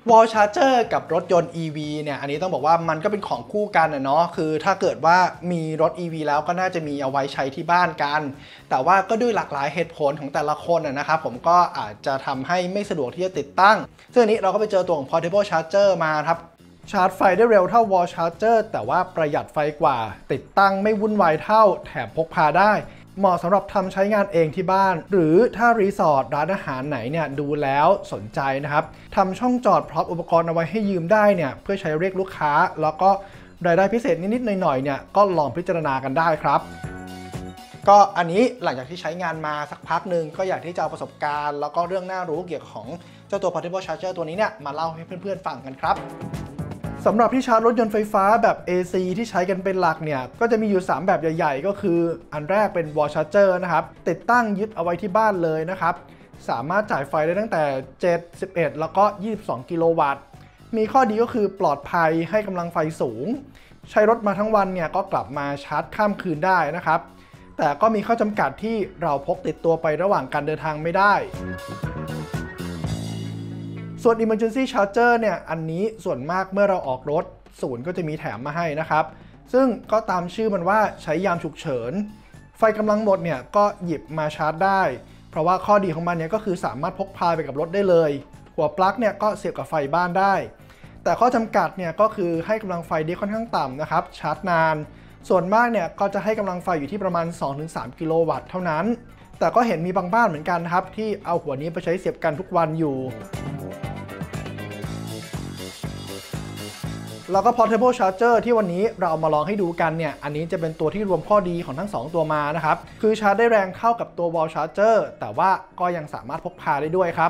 Wall Charger กับรถยนต์ EV เนี่ยอันนี้ต้องบอกว่ามันก็เป็นของคู่กันเนาะคือถ้าเกิดว่ามีรถ EV แล้วก็น่าจะมีเอาไว้ใช้ที่บ้านกันแต่ว่าก็ด้วยหลากหลายเหตุผลของแต่ละคนนะครับผมก็อาจจะทำให้ไม่สะดวกที่จะติดตั้งซึ่งอันนี้เราก็ไปเจอตัวของ Portable Charger มาครับชาร์จไฟได้เร็วเท่า Wall Charger แต่ว่าประหยัดไฟกว่าติดตั้งไม่วุ่นวายเท่าแถมพกพาได้เหมาะสำหรับทำใช้งานเองที่บ้านหรือถ้ารีสอร์ทร้านอาหารไหนเนี่ยดูแล้วสนใจนะครับทำช่องจอดพร้อมอุปกรณ์เอาไว้ให้ยืมได้เนี่ยเพื่อใช้เรียกลูกค้าแล้วก็รายได้พิเศษนิดๆหน่อยๆเนี่ยก็ลองพิจารณากันได้ครับก็อันนี้หลังจากที่ใช้งานมาสักพักหนึ่งก็อยากที่จะเอาประสบการณ์แล้วก็เรื่องน่ารู้เกี่ยวกับของเจ้าตัว Portable Charger ตัวนี้เนี่ยมาเล่าให้เพื่อนๆฟังกันครับสำหรับที่ชาร์จรถยนต์ไฟฟ้าแบบ AC ที่ใช้กันเป็นหลักเนี่ยก็จะมีอยู่3แบบใหญ่ๆก็คืออันแรกเป็น Wall Charger นะครับติดตั้งยึดเอาไว้ที่บ้านเลยนะครับสามารถจ่ายไฟได้ตั้งแต่7 11แล้วก็22กิโลวัตต์มีข้อดีก็คือปลอดภัยให้กำลังไฟสูงใช้รถมาทั้งวันเนี่ยก็กลับมาชาร์จข้ามคืนได้นะครับแต่ก็มีข้อจำกัดที่เราพกติดตัวไประหว่างการเดินทางไม่ได้ส่วน Emergency Charger เนี่ยอันนี้ส่วนมากเมื่อเราออกรถศูนย์ก็จะมีแถมมาให้นะครับซึ่งก็ตามชื่อมันว่าใช้ยามฉุกเฉินไฟกำลังหมดเนี่ยก็หยิบมาชาร์จได้เพราะว่าข้อดีของมันเนี่ยก็คือสามารถพกพาไปกับรถได้เลยหัวปลั๊กเนี่ยก็เสียบกับไฟบ้านได้แต่ข้อจำกัดเนี่ยก็คือให้กำลังไฟได้ค่อนข้างต่ำนะครับชาร์จนานส่วนมากเนี่ยก็จะให้กำลังไฟอยู่ที่ประมาณ 2-3 กิโลวัตต์เท่านั้นแต่ก็เห็นมีบางบ้านเหมือนกันครับที่เอาหัวนี้ไปใช้เสียบกันทุกวันอยู่แล้วก็ Portable Charger ที่วันนี้เราเอามาลองให้ดูกันเนี่ยอันนี้จะเป็นตัวที่รวมข้อดีของทั้ง2ตัวมานะครับคือชาร์จได้แรงเท่ากับตัว Wall Charger แต่ว่าก็ยังสามารถพกพาได้ด้วยครับ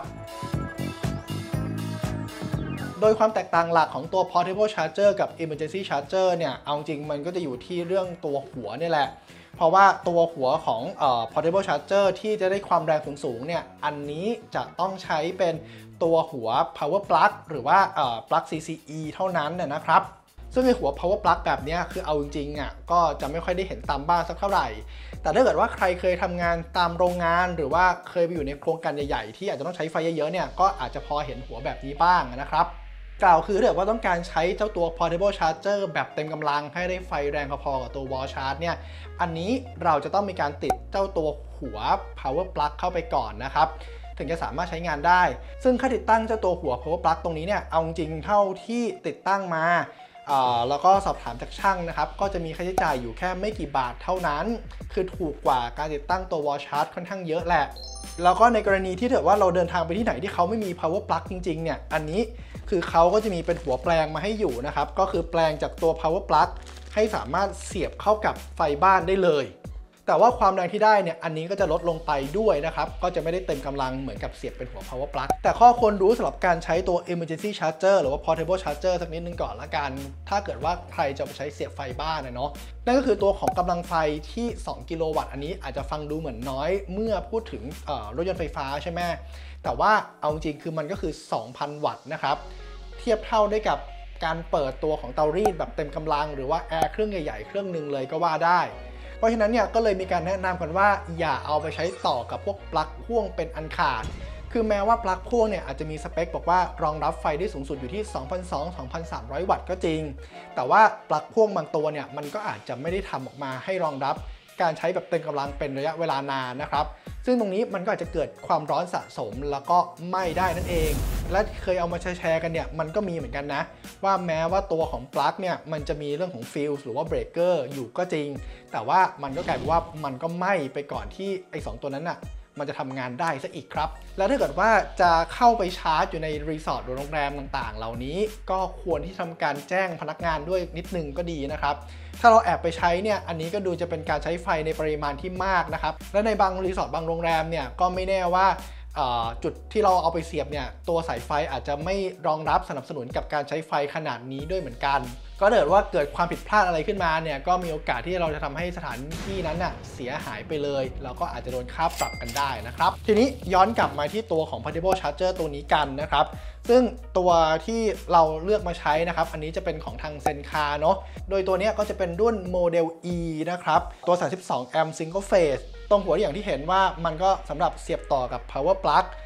โดยความแตกต่างหลักของตัว Portable Charger กับ Emergency Charger เนี่ยเอาจริงมันก็จะอยู่ที่เรื่องตัวหัวนี่แหละเพราะว่าตัวหัวของPortable Charger ที่จะได้ความแรงสูงๆเนี่ยอันนี้จะต้องใช้เป็นตัวหัว power plug หรือว่าplug CCE เท่านั้นนะครับซึ่งในหัว power plug แบบนี้คือเอาจริงๆก็จะไม่ค่อยได้เห็นตามบ้านสักเท่าไหร่แต่ถ้าเกิดว่าใครเคยทำงานตามโรงงานหรือว่าเคยไปอยู่ในโครงการใหญ่ๆที่อาจจะต้องใช้ไฟเยอะๆเนี่ยก็อาจจะพอเห็นหัวแบบนี้บ้างนะครับกล่าวคือถ้าเกิดว่าต้องการใช้เจ้าตัว Portable Charger แบบเต็มกำลังให้ได้ไฟแรงพอๆกับตัว Wall Charge เนี่ยอันนี้เราจะต้องมีการติดเจ้าตัวหัว power plug เข้าไปก่อนนะครับถึงจะสามารถใช้งานได้ซึ่งค่าติดตั้งเจ้าตัวหัว power plug ตรงนี้เนี่ยเอาจริงเท่าที่ติดตั้งมาแล้วก็สอบถามจากช่างนะครับก็จะมีค่าใช้จ่ายอยู่แค่ไม่กี่บาทเท่านั้นคือถูกกว่าการติดตั้งตัว Wall Charge ค่อนข้างเยอะแหละแล้วก็ในกรณีที่ถือว่าเราเดินทางไปที่ไหนที่เขาไม่มี power plug จริงๆเนี่ยอันนี้คือเขาก็จะมีเป็นหัวแปลงมาให้อยู่นะครับก็คือแปลงจากตัว power plug ให้สามารถเสียบเข้ากับไฟบ้านได้เลยแต่ว่าความแรงที่ได้เนี่ยอันนี้ก็จะลดลงไปด้วยนะครับก็จะไม่ได้เต็มกำลังเหมือนกับเสียบเป็นหัว power plug แต่ข้อควรรู้สำหรับการใช้ตัว emergency charger หรือว่า portable charger สักนิดนึงก่อนละกันถ้าเกิดว่าใครจะไปใช้เสียบไฟบ้านเนาะนั่นก็คือตัวของกำลังไฟที่2กิโลวัตต์อันนี้อาจจะฟังดูเหมือนน้อยเมื่อพูดถึงรถยนต์ไฟฟ้าใช่ไหมแต่ว่าเอาจริงคือมันก็คือ 2,000 วัตต์นะครับเทียบเท่าได้กับการเปิดตัวของเตารีดแบบเต็มกำลังหรือว่าแอร์เครื่องใหญ่ๆเครื่องหนึ่งเลยก็ว่าได้เพราะฉะนั้นเนี่ยก็เลยมีการแนะนำกันว่าอย่าเอาไปใช้ต่อกับพวกปลั๊กพ่วงเป็นอันขาดคือแม้ว่าปลั๊กพ่วงเนี่ยอาจจะมีสเปคบอกว่ารองรับไฟได้สูงสุดอยู่ที่ 2,200-2,300 วัตต์ก็จริงแต่ว่าปลั๊กพ่วงบางตัวเนี่ยมันก็อาจจะไม่ได้ทำออกมาให้รองรับการใช้แบบเต็มกำลังเป็นระยะเวลานานนะครับซึ่งตรงนี้มันก็อาจจะเกิดความร้อนสะสมแล้วก็ไหม้ได้นั่นเองและเคยเอามาแชร์กันเนี่ยมันก็มีเหมือนกันนะว่าแม้ว่าตัวของปลั๊กเนี่ยมันจะมีเรื่องของฟิลส์หรือว่าเบรกเกอร์อยู่ก็จริงแต่ว่ามันก็กลายเป็นว่ามันก็ไหม้ไปก่อนที่ไอ้2ตัวนั้นน่ะมันจะทำงานได้ซะอีกครับแล้วถ้าเกิดว่าจะเข้าไปชาร์จอยู่ในรีสอร์ทหรือโรงแรมต่างๆเหล่านี้ก็ควรที่ทำการแจ้งพนักงานด้วยนิดนึงก็ดีนะครับถ้าเราแอบไปใช้เนี่ยอันนี้ก็ดูจะเป็นการใช้ไฟในปริมาณที่มากนะครับและในบางรีสอร์ทบางโรงแรมเนี่ยก็ไม่แน่ว่าจุดที่เราเอาไปเสียบเนี่ยตัวสายไฟอาจจะไม่รองรับสนับสนุนกับการใช้ไฟขนาดนี้ด้วยเหมือนกันก็เกิดว่าเกิดความผิดพลาดอะไรขึ้นมาเนี่ยก็มีโอกาสที่เราจะทำให้สถานที่นั้นน่ะเสียหายไปเลยแล้วก็อาจจะโดนค่าปรับกันได้นะครับทีนี้ย้อนกลับมาที่ตัวของ Portable Charger ตัวนี้กันนะครับซึ่งตัวที่เราเลือกมาใช้นะครับอันนี้จะเป็นของทางเซนคาเนาะโดยตัวนี้ก็จะเป็นรุ่นโมเดล E นะครับตัว32 แอมป์ Single Phase ตรงหัวอย่างที่เห็นว่ามันก็สำหรับเสียบต่อกับ Power Plug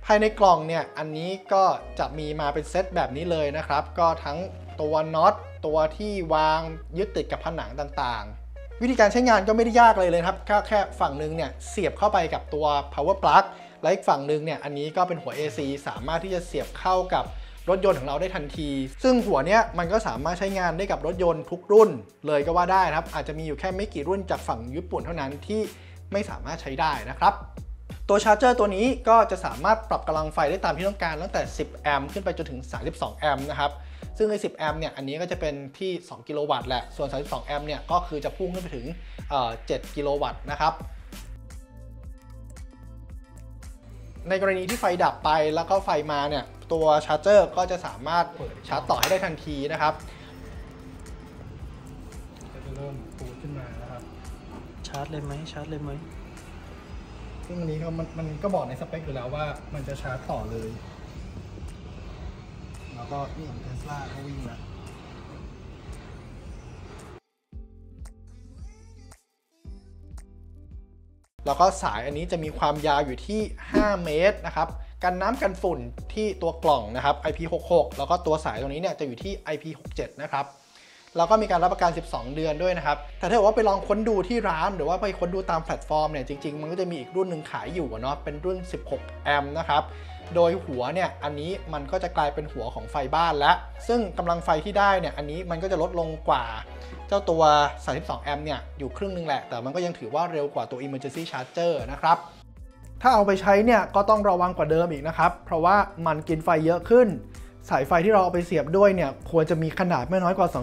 ภายในกล่องเนี่ยอันนี้ก็จะมีมาเป็นเซตแบบนี้เลยนะครับก็ทั้งตัวน็อตตัวที่วางยึดติดกับผนังต่างๆวิธีการใช้งานก็ไม่ได้ยากเลยครับแค่ฝั่งหนึ่งเนี่ยเสียบเข้าไปกับตัว power plug และอีกฝั่งหนึ่งเนี่ยอันนี้ก็เป็นหัว AC สามารถที่จะเสียบเข้ากับรถยนต์ของเราได้ทันทีซึ่งหัวเนี้ยมันก็สามารถใช้งานได้กับรถยนต์ทุกรุ่นเลยก็ว่าได้ครับอาจจะมีอยู่แค่ไม่กี่รุ่นจากฝั่งญี่ปุ่นเท่านั้นที่ไม่สามารถใช้ได้นะครับตัวชาร์จเจอร์ตัวนี้ก็จะสามารถปรับกำลังไฟได้ตามที่ต้องการตั้งแต่10แอมป์ขึ้นไปจนถึง32แอมป์นะครับซึ่งใน10แอมป์เนี่ยอันนี้ก็จะเป็นที่2กิโลวัตต์แหละส่วน32แอมป์เนี่ยก็คือจะพุ่งขึ้นไปถึง7กิโลวัตต์นะครับในกรณีที่ไฟดับไปแล้วก็ไฟมาเนี่ยตัวชาร์จเจอร์ก็จะสามารถชาร์จต่อให้ได้ทันทีนะครับก็จะเริ่มปูขึ้นมานะครับชาร์จเลยไหมซึ่งอันนี้มันก็บอกในสเปคอยู่แล้วว่ามันจะชาร์จต่อเลยแล้วก็นี่ของ Tesla ก็วิ่งแล้วแล้วก็สายอันนี้จะมีความยาวอยู่ที่5 เมตรนะครับกันน้ำกันฝุ่นที่ตัวกล่องนะครับ IP66 แล้วก็ตัวสายตรงนี้เนี่ยจะอยู่ที่ IP67 นะครับแล้วก็มีการรับประกัน12 เดือนด้วยนะครับแต่ถ้าว่าไปลองค้นดูที่ร้านหรือว่าไปค้นดูตามแพลตฟอร์มเนี่ยจริงๆมันก็จะมีอีกรุ่นหนึ่งขายอยู่เนาะเป็นรุ่น16แอมป์นะครับโดยหัวเนี่ยอันนี้มันก็จะกลายเป็นหัวของไฟบ้านแล้วซึ่งกำลังไฟที่ได้เนี่ยอันนี้มันก็จะลดลงกว่าเจ้าตัว32แอมป์เนี่ยอยู่ครึ่งนึงแหละแต่มันก็ยังถือว่าเร็วกว่าตัว Emergency Charger นะครับถ้าเอาไปใช้เนี่ยก็ต้องระวังกว่าเดิมอีกนะครับเพราะว่ามันกินไฟเยอะขึ้นสายไฟที่เราเอาไปเสียบด้วยเนี่ยควรจะมีขนาดไม่น้อยกว่า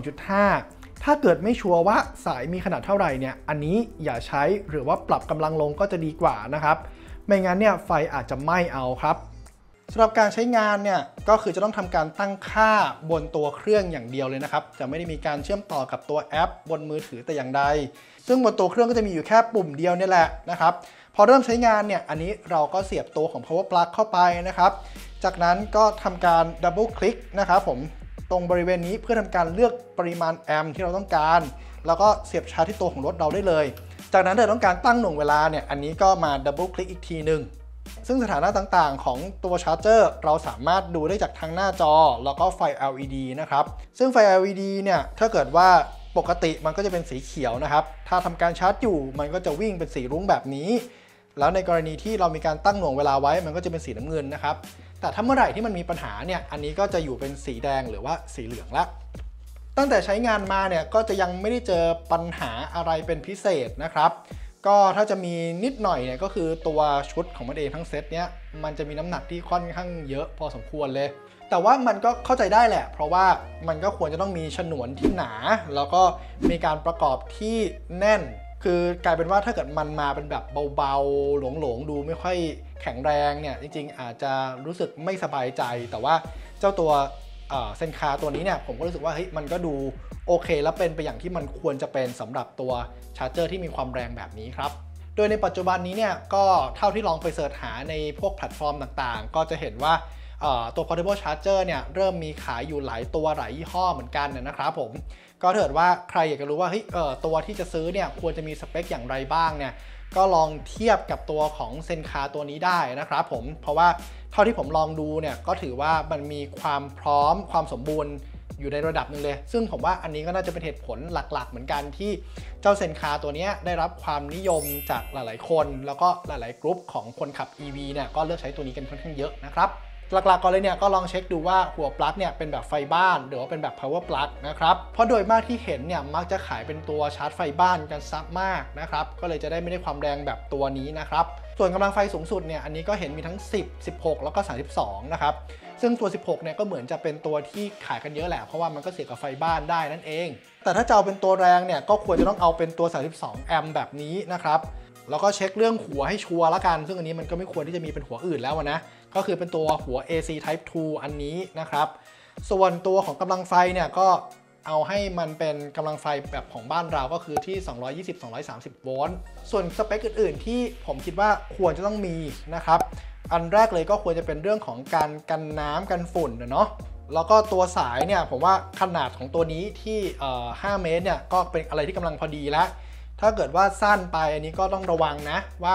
2.5 ถ้าเกิดไม่ชัวร์ว่าสายมีขนาดเท่าไหร่เนี่ยอันนี้อย่าใช้หรือว่าปรับกำลังลงก็จะดีกว่านะครับไม่งั้นเนี่ยไฟอาจจะไหม้เอาครับสำหรับการใช้งานเนี่ยก็คือจะต้องทำการตั้งค่าบนตัวเครื่องอย่างเดียวเลยนะครับจะไม่ได้มีการเชื่อมต่อกับตัวแอปบนมือถือแต่อย่างใดซึ่งบนตัวเครื่องก็จะมีอยู่แค่ปุ่มเดียวนี่แหละนะครับพอเริ่มใช้งานเนี่ยอันนี้เราก็เสียบตัวของ power plug เข้าไปนะครับจากนั้นก็ทำการดับเบิลคลิกนะครับผมตรงบริเวณนี้เพื่อทำการเลือกปริมาณแอมป์ที่เราต้องการแล้วก็เสียบชาร์จที่ตัวของรถเราได้เลยจากนั้นถ้าต้องการตั้งหน่วงเวลาเนี่ยอันนี้ก็มาดับเบิลคลิกอีกทีหนึ่งซึ่งสถานะต่างๆของตัวชาร์จเจอร์เราสามารถดูได้จากทางหน้าจอแล้วก็ไฟ LED นะครับซึ่งไฟ LED เนี่ยถ้าเกิดว่าปกติมันก็จะเป็นสีเขียวนะครับถ้าทำการชาร์จอยู่มันก็จะวิ่งเป็นสีรุ้งแบบนี้แล้วในกรณีที่เรามีการตั้งหน่วงเวลาไว้มันก็จะเป็นสีน้ำเงินนะครับแต่ถ้าเมื่อไหร่ที่มันมีปัญหาเนี่ยอันนี้ก็จะอยู่เป็นสีแดงหรือว่าสีเหลืองละตั้งแต่ใช้งานมาเนี่ยก็จะยังไม่ได้เจอปัญหาอะไรเป็นพิเศษนะครับก็ถ้าจะมีนิดหน่อยเนี่ยก็คือตัวชุดของมันเองทั้งเซตเนี้ยมันจะมีน้ำหนักที่ค่อนข้างเยอะพอสมควรเลยแต่ว่ามันก็เข้าใจได้แหละเพราะว่ามันก็ควรจะต้องมีฉนวนที่หนาแล้วก็มีการประกอบที่แน่นคือกลายเป็นว่าถ้าเกิดมันมาเป็นแบบเบาๆหลวงๆดูไม่ค่อยแข็งแรงเนี่ยจริงๆอาจจะรู้สึกไม่สบายใจแต่ว่าเจ้าตัวเซนคาตัวนี้เนี่ยผมก็รู้สึกว่าเฮ้ยมันก็ดูโอเคและเป็นไปอย่างที่มันควรจะเป็นสำหรับตัวชาร์จเจอร์ที่มีความแรงแบบนี้ครับโดยในปัจจุบันนี้เนี่ยก็เท่าที่ลองไปเสิร์ชหาในพวกแพลตฟอร์มต่างๆก็จะเห็นว่าตัว portable charger เนี่ยเริ่มมีขายอยู่หลายตัวหลายยี่ห้อเหมือนกันนะครับผมก็ถ้าเกิดว่าใครอยากจะรู้ว่าเฮ้ยตัวที่จะซื้อเนี่ยควรจะมีสเปคอย่างไรบ้างเนี่ยก็ลองเทียบกับตัวของเซนคาตัวนี้ได้นะครับผมเพราะว่าเท่าที่ผมลองดูเนี่ยก็ถือว่ามันมีความพร้อมความสมบูรณ์อยู่ในระดับหนึ่งเลยซึ่งผมว่าอันนี้ก็น่าจะเป็นเหตุผลหลักๆเหมือนกันที่เจ้าเซนคาตัวนี้ได้รับความนิยมจากหลายๆคนแล้วก็หลายๆกลุ่มของคนขับ EV เนี่ยก็เลือกใช้ตัวนี้กันค่อนข้างเยอะนะครับหลักๆก่อนเลยเนี่ยก็ลองเช็คดูว่าหัวปลั๊กเนี่ยเป็นแบบไฟบ้านหรือว่าเป็นแบบ power plug นะครับเพราะโดยมากที่เห็นเนี่ยมักจะขายเป็นตัวชาร์จไฟบ้านกันซับมากนะครับก็เลยจะได้ไม่ได้ความแรงแบบตัวนี้นะครับส่วนกำลังไฟสูงสุดเนี่ยอันนี้ก็เห็นมีทั้ง10 16แล้วก็32นะครับซึ่งตัว16เนี่ยก็เหมือนจะเป็นตัวที่ขายกันเยอะแหละเพราะว่ามันก็เสียกับไฟบ้านได้นั่นเองแต่ถ้าจะเอาเป็นตัวแรงเนี่ยก็ควรจะต้องเอาเป็นตัว32แอมป์แบบนี้นะครับแล้วก็เช็คเรื่องหัวให้ชัวร์ละกันซึ่งอันนี้มันก็ไม่ควรที่จะมีเป็นหัวอื่นแล้วนะก็คือเป็นตัวหัว AC Type 2 อันนี้นะครับส่วนตัวของกำลังไฟเนี่ยก็เอาให้มันเป็นกำลังไฟแบบของบ้านเราก็คือที่220-230 โวลต์ส่วนสเปคอื่นๆที่ผมคิดว่าควรจะต้องมีนะครับอันแรกเลยก็ควรจะเป็นเรื่องของการกันน้ำกันฝุ่นเนาะแล้วก็ตัวสายเนี่ยผมว่าขนาดของตัวนี้ที่5 เมตรเนี่ยก็เป็นอะไรที่กำลังพอดีแล้วถ้าเกิดว่าสั้นไปอันนี้ก็ต้องระวังนะว่า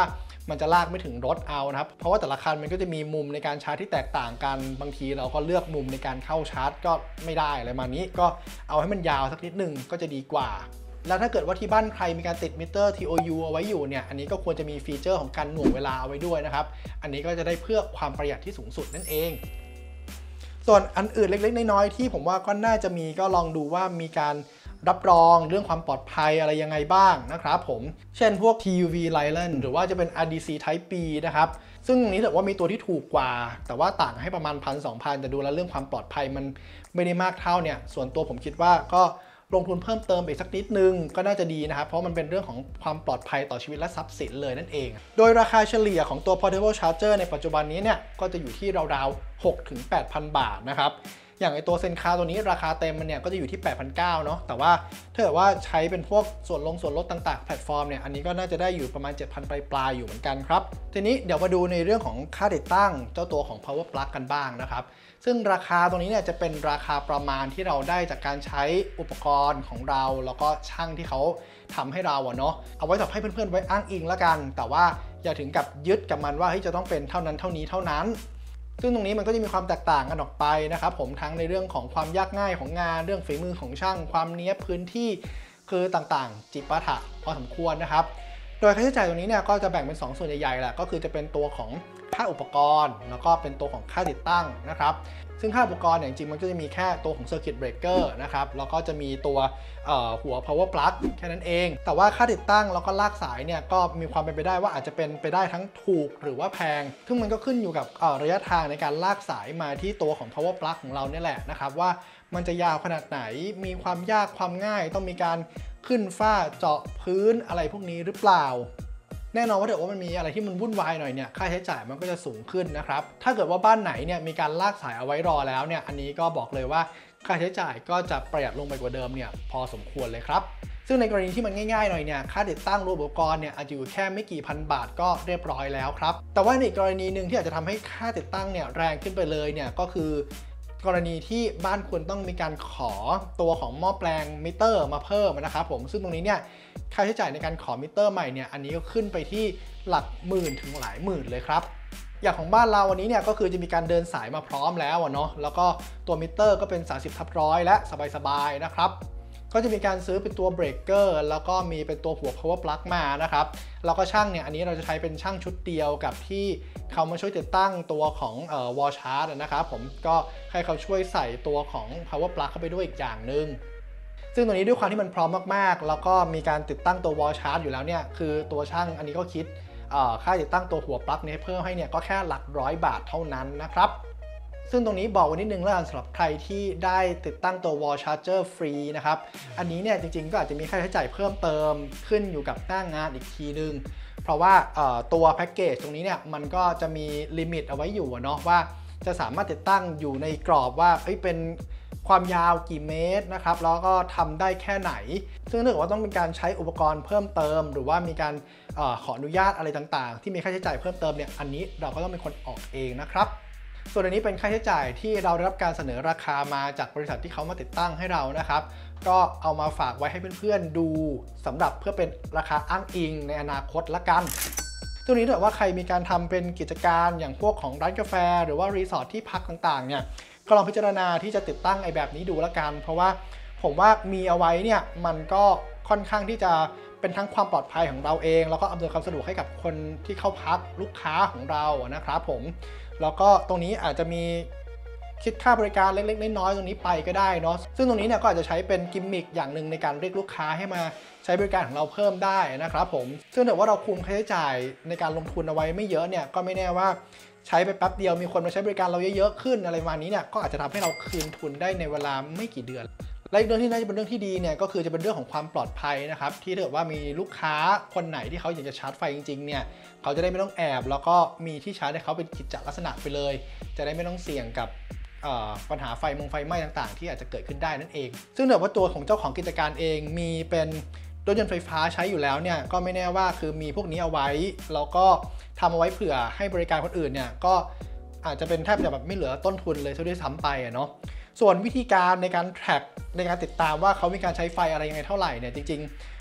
มันจะลากไม่ถึงรถเอานะครับเพราะว่าแต่ละคันมันก็จะมีมุมในการชาร์จที่แตกต่างกันบางทีเราก็เลือกมุมในการเข้าชาร์จก็ไม่ได้อะไรมานี้ก็เอาให้มันยาวสักนิดหนึ่งก็จะดีกว่าแล้วถ้าเกิดว่าที่บ้านใครมีการติดมิเตอร์ TOU เอาไว้อยู่เนี่ยอันนี้ก็ควรจะมีฟีเจอร์ของการหน่วงเวลาเอาไว้ด้วยนะครับอันนี้ก็จะได้เพื่อความประหยัดที่สูงสุดนั่นเองส่วนอันอื่นเล็กๆน้อยๆที่ผมว่าก็น่าจะมีก็ลองดูว่ามีการรับรองเรื่องความปลอดภัยอะไรยังไงบ้างนะครับผมเช่นพวก TUV Leyland หรือว่าจะเป็น RDC Type B นะครับซึ่งตรงนี้ถือว่ามีตัวที่ถูกกว่าแต่ว่าต่างให้ประมาณ 1,000-2,000 แต่ดูแล้วเรื่องความปลอดภัยมันไม่ได้มากเท่าเนี่ยส่วนตัวผมคิดว่าก็ลงทุนเพิ่มเติมอีกสักนิดนึงก็น่าจะดีนะครับเพราะมันเป็นเรื่องของความปลอดภัยต่อชีวิตและทรัพย์สินเลยนั่นเองโดยราคาเฉลี่ยของตัว Portable Charger ในปัจจุบันนี้เนี่ยก็จะอยู่ที่ราวๆ 6-8,000 บาทนะครับอย่างไอตัวเซนคาตัวนี้ราคาเต็มมันเนี่ยก็จะอยู่ที่ 8,900 เนาะแต่ว่าถ้าเกิดว่าใช้เป็นพวกส่วนลดต่างๆแพลตฟอร์มเนี่ยอันนี้ก็น่าจะได้อยู่ประมาณ 7,000 ปลายๆอยู่เหมือนกันครับทีนี้เดี๋ยวมาดูในเรื่องของค่าติดตั้งเจ้าตัวของ Power Plug กันบ้างนะครับซึ่งราคาตรงนี้เนี่ยจะเป็นราคาประมาณที่เราได้จากการใช้อุปกรณ์ของเราแล้วก็ช่างที่เขาทำให้เราเนาะเอาไว้สำหรับให้เพื่อนๆไว้อ้างอิงแล้วกันแต่ว่าอย่าถึงกับยึดกับมันว่าจะต้องเป็นเท่านั้นเท่านี้เท่านั้นซึ่งตรงนี้มันก็จะมีความแตกต่างกันออกไปนะครับผมทั้งในเรื่องของความยากง่ายของงานเรื่องฝีมือของช่างความเนี้ยบพื้นที่คือต่างๆจิปาถะพอสมควรนะครับโดยค่าใช้จ่ายตรงนี้เนี่ยก็จะแบ่งเป็น2ส่วนใหญ่ๆแหละก็คือจะเป็นตัวของค่าอุปกรณ์แล้วก็เป็นตัวของค่าติดตั้งนะครับซึ่งค่าอุปกรณ์เนี่ยจริงๆมันก็จะมีแค่ตัวของ Circuit Breaker นะครับแล้วก็จะมีตัวหัว Power Plug แค่นั้นเองแต่ว่าค่าติดตั้งแล้วก็ลากสายเนี่ยก็มีความเป็นไปได้ว่าอาจจะเป็นไปได้ทั้งถูกหรือว่าแพงซึ่งมันก็ขึ้นอยู่กับระยะทางในการลากสายมาที่ตัวของ Power Plug ของเราเนี่ยแหละนะครับว่ามันจะยาวขนาดไหนมีความยากความง่ายต้องมีการขึ้นฝ้าเจาะพื้นอะไรพวกนี้หรือเปล่าแน่นอนว่าเดี๋ยวว่ามันมีอะไรที่มันวุ่นวายหน่อยเนี่ยค่าใช้จ่ายมันก็จะสูงขึ้นนะครับถ้าเกิดว่าบ้านไหนเนี่ยมีการลากสายเอาไว้รอแล้วเนี่ยอันนี้ก็บอกเลยว่าค่าใช้จ่ายก็จะประหยัดลงไปกว่าเดิมเนี่ยพอสมควรเลยครับซึ่งในกรณีที่มันง่ายๆหน่อยเนี่ยค่าติดตั้งอุปกรณ์เนี่ยอาจจะอยู่แค่ไม่กี่พันบาทก็เรียบร้อยแล้วครับแต่ว่าในกรณีหนึ่งที่อาจจะทำให้ค่าติดตั้งเนี่ยแรงขึ้นไปเลยเนี่ยก็คือกรณีที่บ้านคุณต้องมีการขอตัวของหม้อแปลงมิเตอร์มาเพิ่มนะครับผมซึ่งตรงนี้เนี่ยค่าใช้จ่ายในการขอมิเตอร์ใหม่เนี่ยอันนี้ก็ขึ้นไปที่หลักหมื่นถึงหลายหมื่นเลยครับอย่างของบ้านเราวันนี้เนี่ยก็คือจะมีการเดินสายมาพร้อมแล้วเนาะแล้วก็ตัวมิเตอร์ก็เป็น30/100และสบายๆนะครับก็จะมีการซื้อเป็นตัวเบรกเกอร์แล้วก็มีเป็นตัวหัว power plug มานะครับแล้วก็ช่างเนี่ยอันนี้เราจะใช้เป็นช่างชุดเดียวกับที่เขามาช่วยติดตั้งตัวของwall charge นะครับผมก็ให้เขาช่วยใส่ตัวของ power plug เข้าไปด้วยอีกอย่างหนึ่งซึ่งตัวนี้ด้วยความที่มันพร้อมมากๆแล้วก็มีการติดตั้งตัว wall charge อยู่แล้วเนี่ยคือตัวช่างอันนี้ก็คิดค่าติดตั้งตัวหัวปลั๊กนี้เพิ่มให้เนี่ยก็แค่หลัก100 บาทเท่านั้นนะครับซึ่งตรงนี้บอกไว้นิดนึงแล้วกันสำหรับใครที่ได้ติดตั้งตัว wall charger ฟรีนะครับอันนี้เนี่ยจริงๆก็อาจจะมีค่าใช้จ่ายเพิ่มเติมขึ้นอยู่กับหน้างานอีกทีนึงเพราะว่าตัวแพ็กเกจตรงนี้เนี่ยมันก็จะมีลิมิตเอาไว้อยู่เนาะว่าจะสามารถติดตั้งอยู่ในกรอบว่าเป็นความยาวกี่เมตรนะครับแล้วก็ทำได้แค่ไหนซึ่งถ้าเกิดว่าต้องมีการใช้อุปกรณ์เพิ่มเติมหรือว่ามีการขออนุญาตอะไรต่างๆที่มีค่าใช้จ่ายเพิ่มเติมเนี่ยอันนี้เราก็ต้องเป็นคนออกเองนะครับส่วนอันนี้เป็นค่าใช้จ่ายที่เราได้รับการเสนอราคามาจากบริษัทที่เขามาติดตั้งให้เรานะครับก็เอามาฝากไว้ให้เพื่อนๆดูสำหรับเพื่อเป็นราคาอ้างอิงในอนาคตละกันตัวนี้ถ้าว่าใครมีการทำเป็นกิจการอย่างพวกของร้านกาแฟหรือว่ารีสอร์ทที่พักต่างๆเนี่ยก็ลองพิจารณาที่จะติดตั้งแบบนี้ดูละกันเพราะว่าผมว่ามีเอาไว้เนี่ยมันก็ค่อนข้างที่จะเป็นทั้งความปลอดภัยของเราเองแล้วก็อำนวยความสะดวกให้กับคนที่เข้าพักลูกค้าของเรานะครับผมแล้วก็ตรงนี้อาจจะมีคิดค่าบริการเล็กๆน้อยๆตรงนี้ไปก็ได้เนาะซึ่งตรงนี้เนี่ยก็อาจจะใช้เป็นกิมมิคอย่างหนึ่งในการเรียกลูกค้าให้มาใช้บริการของเราเพิ่มได้นะครับผมซึ่งถ้าว่าเราคุมค่าใช้จ่ายในการลงทุนเอาไว้ไม่เยอะเนี่ยก็ไม่แน่ว่าใช้ไปแป๊บเดียวมีคนมาใช้บริการเราเยอะๆขึ้นอะไรประมาณนี้เนี่ยก็อาจจะทำให้เราคืนทุนได้ในเวลาไม่กี่เดือนและอีกเรื่องที่น่าจะเป็นเรื่องที่ดีเนี่ยก็คือจะเป็นเรื่องของความปลอดภัยนะครับที่ถ้าเกิดว่ามีลูกค้าคนไหนที่เขาอยากจะชาร์จไฟจริงๆเนี่ยเขาจะได้ไม่ต้องแอบแล้วก็มีที่ชาร์จให้เขาเป็นกิจลักษณะไปเลยจะได้ไม่ต้องเสี่ยงกับปัญหาไฟไหม้ต่างๆที่อาจจะเกิดขึ้นได้นั่นเองซึ่งถ้าว่าตัวของเจ้าของกิจการเองมีเป็นรถยนต์ไฟฟ้าใช้อยู่แล้วเนี่ยก็ไม่แน่ว่าคือมีพวกนี้เอาไว้แล้วก็ทำเอาไว้เผื่อให้บริการคนอื่นเนี่ยก็อาจจะเป็นแทบจะแบบไม่เหลือต้นทุนเลยซะด้วยซ้ำไปเนาะส่วนวิธีการในการแทร็กในการติดตามว่าเขามีการใช้ไฟอะไรยังไงเท่าไหร่เนี่ยจริง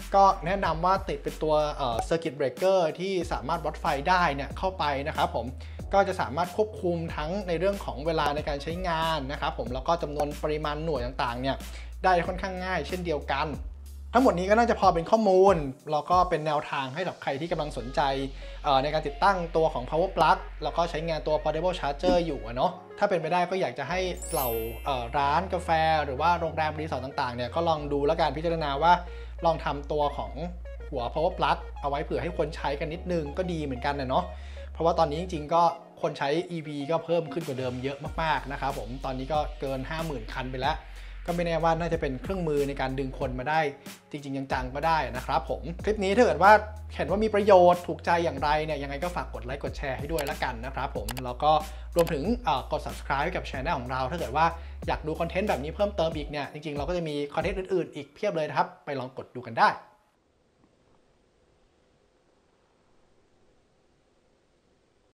ก็แนะนำว่าติดเป็นตัวCircuit Breaker ที่สามารถวัดไฟได้เนี่ยเข้าไปนะครับผมก็จะสามารถควบคุมทั้งในเรื่องของเวลาในการใช้งานนะครับผมแล้วก็จำนวนปริมาณหน่วยต่างๆเนี่ยได้ค่อนข้างง่ายเช่นเดียวกันทั้งหมดนี้ก็น่าจะพอเป็นข้อมูลแล้วก็เป็นแนวทางให้กับใครที่กำลังสนใจในการติดตั้งตัวของ power plug แล้วก็ใช้งานตัว portable charger อยู่เนาะถ้าเป็นไปได้ก็อยากจะให้เหล่าร้านกาแฟหรือว่าโรงแรมรีสอร์ทต่างๆเนี่ยก็ลองดูแล้วกันพิจารณาว่าลองทำตัวของหัว power plug เอาไว้เผื่อให้คนใช้กันนิดนึงก็ดีเหมือนกันนะเนาะเพราะว่าตอนนี้จริงๆก็คนใช้ EV ก็เพิ่มขึ้นกว่าเดิมเยอะมากๆนะครับผมตอนนี้ก็เกิน 50,000 คันไปแล้วก็ไม่แน่ว่าน่าจะเป็นเครื่องมือในการดึงคนมาได้จริงๆจังๆก็ได้นะครับผมคลิปนี้ถ้าเกิดว่าเห็นว่ามีประโยชน์ถูกใจอย่างไรเนี่ยยังไงก็ฝากกดไลค์กดแชร์ให้ด้วยละกันนะครับผมแล้วก็รวมถึงกด subscribe กับ channel ของเราถ้าเกิดว่าอยากดูคอนเทนต์แบบนี้เพิ่มเติมอีกเนี่ยจริงๆเราก็จะมีคอนเทนต์อื่นๆอีกเพียบเลยนะครับไปลองกดดูกันได้